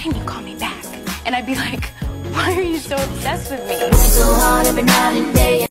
why didn't you call me back? And I'd be like, why are you so obsessed with me? So hard every night and day.